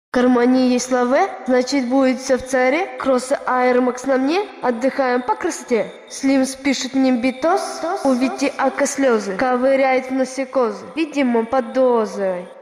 В кармане есть лаве, значит будет все в царе. Кроссы Air Max на мне, отдыхаем по красоте. Слимс пишет мне битос, у Вити Ака слезы, ковыряет в носе козы, видимо под дозой.